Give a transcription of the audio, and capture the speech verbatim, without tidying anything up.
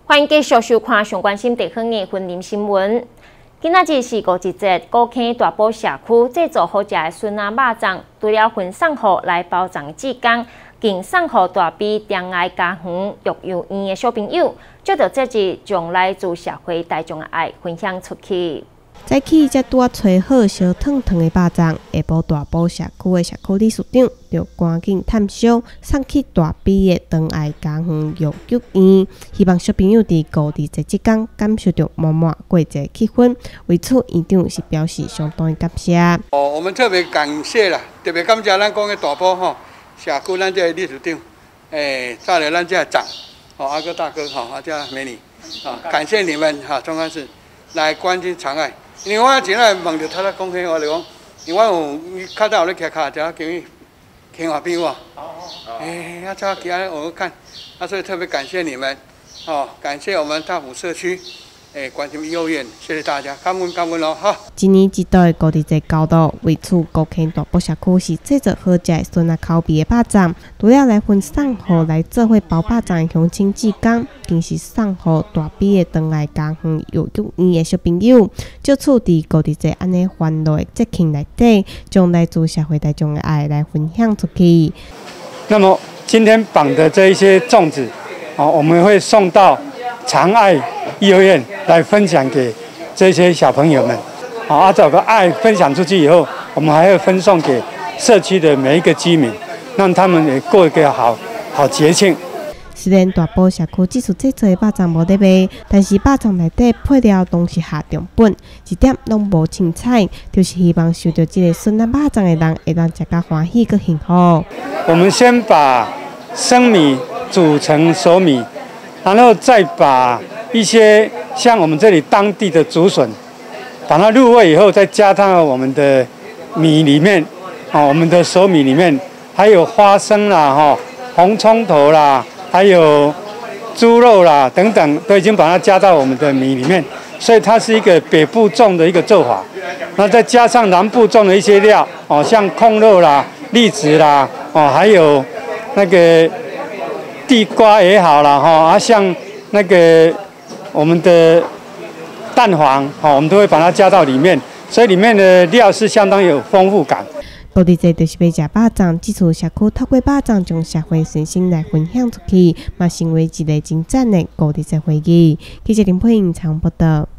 欢迎继续收看上关心地方的婚姻新闻。今仔日是五一节，高坑大埔社区制作好食的笋仔肉粽，除了分送予来包粽志工，更送予大比恋爱家园、育幼院的小朋友，借着这日将来自社会大众的爱分享出去。 早起才拄啊炊好烧烫烫的肉粽，下晡大埔社区的社区理事长就赶紧探烧，送去大比的恋爱家园育幼院，希望小朋友伫五二节即天感受到满满过节气氛。为此，院长是表示相当的感谢。 哦，我们特别感谢啦，特别感谢咱讲的大埔吼社区咱这理事长，诶，再来咱这长，哦，阿哥大哥吼，阿这美女，啊，感谢你们哈，总干事来关心长爱。因为我前来问着他咧讲起我来讲，因为我有较早有咧骑脚车，叫伊牵我边哇。哎，要早起来我看，啊，所以特别感谢你们，哦，感谢我们大埔社区，诶，关心幼儿园，谢谢大家，感恩感恩咯，哈。 今年一度的五二节高度，为此高坑大埔社区是制作好食的笋仔口味的肉粽，除了来分送予来做伙包肉粽的乡亲志工，更是送予大比的恋爱家园育幼院的小朋友。借此伫五二节安尼欢乐的节庆内底，将来自社会大众的爱来分享出去。 那么今天绑的这一些粽子，哦，我们会送到长爱幼儿园来分享给这些小朋友们。好，啊，这个爱分享出去以后，我们还会分送给社区的每一个居民，让他们也过一个好好节庆。 虽然大埔社区即次制作的肉粽无得卖，但是肉粽内底配料拢是下重本，一点拢无凊彩，就是希望收到这个笋仔肉粽的人会当食甲欢喜佮幸福。 我们先把生米煮成熟米，然后再把一些像我们这里当地的竹笋，把它入味以后，再加到我们的米里面，哦，我们的熟米里面，还有花生啦，哈，红葱头啦，还有猪肉啦等等，都已经把它加到我们的米里面，所以它是一个北部种的一个做法。那再加上南部种的一些料，哦，像控肉啦、栗子啦，哦，还有那个地瓜也好啦，哈，啊，像那个我们的蛋黄，哦，我们都会把它加到里面，所以里面的料是相当有丰富感。 五二节就是要食肉粽，这次社区透过肉粽将社会信息来分享出去，嘛成为一个真赞的五二节会议。记者林佩莹采访报道。